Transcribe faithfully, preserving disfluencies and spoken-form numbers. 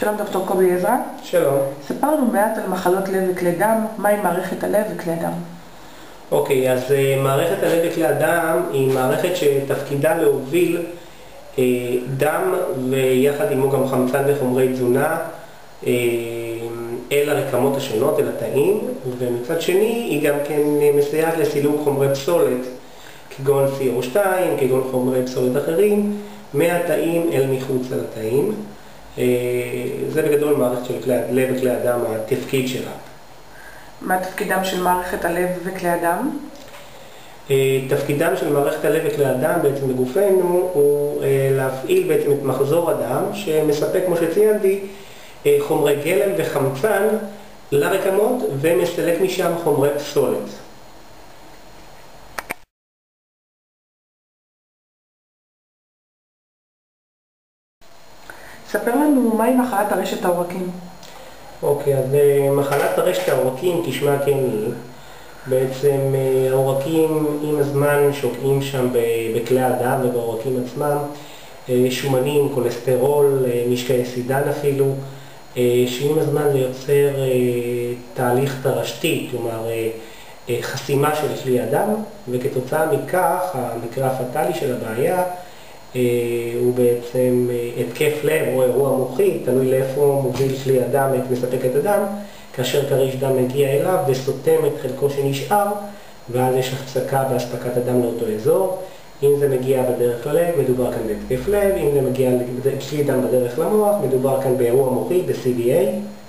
שלום דוקטור קובי עזרא. שלום. ספר לנו מעט על מחלות לב וכלי דם, מהי מערכת הלב וכלי הדם. אוקיי, אז uh, מערכת הלב וכלי הדם היא מערכת שתפקידה להוביל uh, דם ויחד עמו גם חמצן וחומרי תזונה uh, אל הרקמות השונות, אל התאים, ומצד שני היא גם כן מסייעת לסילוק חומרי פסולת כגון סי או שתיים, כגון חומרי פסולת אחרים מהתאים אל מחוץ לתאים. זה בגדול מערכת של כלי, לב וכלי הדם, התפקיד שלה. מה תפקידם של מערכת הלב וכלי הדם? תפקידם של מערכת הלב וכלי הדם בעצם בגופנו הוא להפעיל בעצם את מחזור הדם שמספק, כמו שציינתי, חומרי גלם וחמצן לרקמות ומסלק משם חומרי פסולת. ספר לנו מהי מחלת הרשת העורקים. אוקיי, אז מחלת הרשת העורקים, כשמה כן היא, בעצם העורקים עם הזמן שוקעים שם בכלי הדם ובעורקים עצמם, שומנים, כולסטרול, משקעי סידן אפילו, שעם הזמן זה יוצר תהליך תרשתי, כלומר חסימה של כלי הדם, וכתוצאה מכך המקרה הפטלי של הבעיה הוא בעצם התקף לב או אירוע מוחי, תלוי לאיפה מוביל כלי הדם את מספקת הדם, כאשר כריש דם מגיע אליו וסותם את חלקו שנשאר, ואז יש הפסקה בהספקת הדם לאותו אזור. אם זה מגיע בדרך ללב, מדובר כאן בהתקף לב, אם זה מגיע כלי דם בדרך למוח, מדובר כאן באירוע מוחי, ב-סי די איי.